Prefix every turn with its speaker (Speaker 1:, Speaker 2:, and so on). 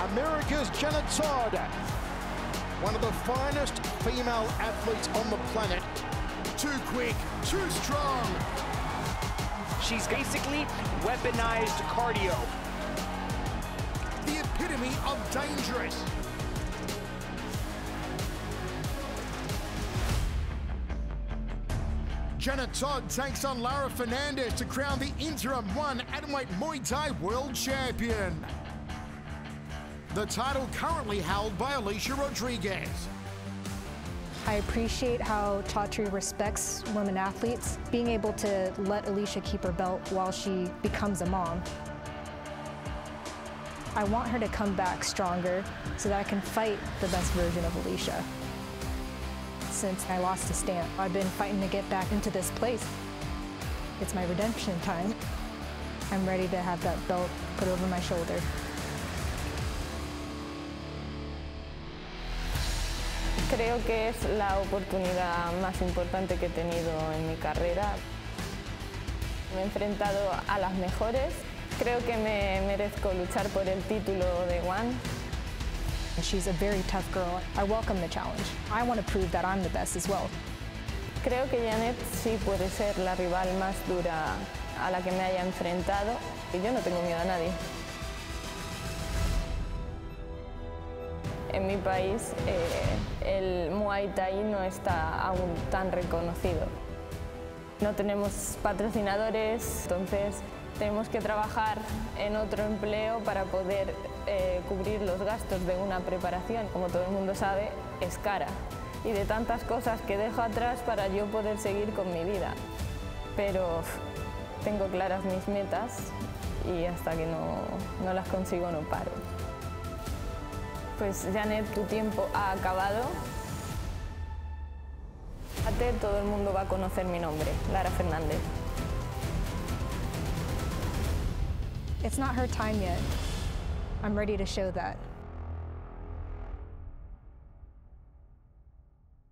Speaker 1: America's Janet Todd, one of the finest female athletes on the planet. Too quick, too strong.
Speaker 2: She's basically weaponized cardio.
Speaker 1: The epitome of dangerous. Janet Todd takes on Lara Fernandez to crown the Interim Atomweight Muay Thai World Champion. The title currently held by Alicia Rodriguez.
Speaker 3: I appreciate how Chatri respects women athletes, being able to let Alicia keep her belt while she becomes a mom. I want her to come back stronger so that I can fight the best version of Alicia. Since I lost to Stan, I've been fighting to get back into this place. It's my redemption time. I'm ready to have that belt put over my shoulder.
Speaker 4: Creo que es la oportunidad más importante que he tenido en mi carrera. Me he enfrentado a las mejores. Creo que me merezco luchar por el título de One.
Speaker 3: She's a very tough girl. I welcome the challenge. I want to prove that I'm the best as well.
Speaker 4: Creo que Janet sí puede ser la rival más dura a la que me haya enfrentado y yo no tengo miedo a nadie. En mi país el Muay Thai no está aún tan reconocido. No tenemos patrocinadores, entonces tenemos que trabajar en otro empleo para poder cubrir los gastos de una preparación. Como todo el mundo sabe, es cara. Y de tantas cosas que dejo atrás para yo poder seguir con mi vida. Pero tengo claras mis metas y hasta que no las consigo no paro. Pues Janet, tu tiempo ha acabado. Todo el mundo va a conocer mi nombre, Lara Fernandez.
Speaker 3: It's not her time yet. I'm ready to show that.